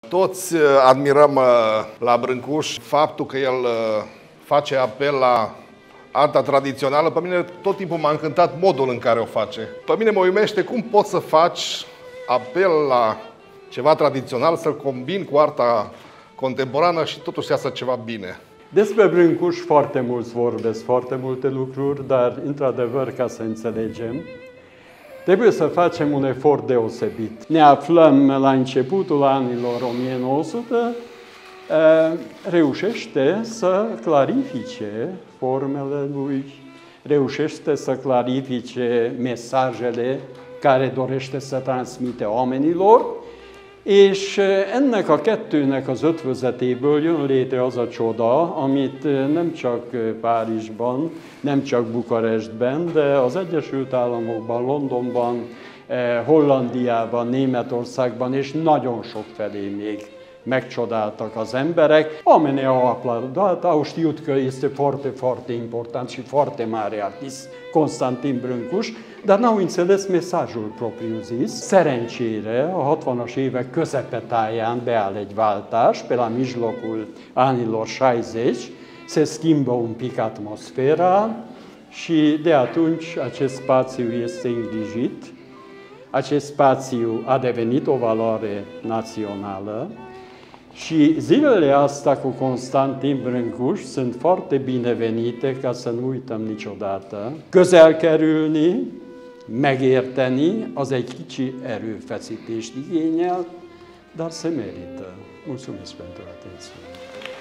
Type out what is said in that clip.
Toți admirăm la Brâncuș faptul că el face apel la arta tradițională. Pe mine tot timpul m-a încântat modul în care o face. Pe mine mă uimește cum poți să faci apel la ceva tradițional, să-l combini cu arta contemporană și totuși iasă ceva bine. Despre Brâncuș foarte mulți vorbesc foarte multe lucruri, dar, într-adevăr, ca să înțelegem, trebuie să facem un efort deosebit. Ne aflăm la începutul anilor 1900, reușește să clarifice formele lui, reușește să clarifice mesajele care dorește să transmite oamenilor, és ennek a kettőnek az ötvözetéből jön létre az a csoda, amit nem csak Párizsban, nem csak Bukarestben, de az Egyesült Államokban, Londonban, Hollandiában, Németországban és nagyon sok felé még megcsodáltak az emberek. Oamenii au aplaudat, au știut că este foarte, foarte important și foarte mare artist Constantin Brâncuș, dar n-au înțeles mesajul propriu-zis. Szerencsére a 60-as évek közepetáján beáll egy váltás, pe la mijlocul anilor 60, se schimbă un pic atmosfera și de atunci acest spațiu este îngrijit. Acest spațiu a devenit o valoare națională. Și zilele astea cu Constantin Brâncuș sunt foarte binevenite, ca să nu uităm niciodată. Közel kerülni, megérteni, az egy kicsi erőfeszítést igényel, dar se merită. Mulțumesc pentru atenție.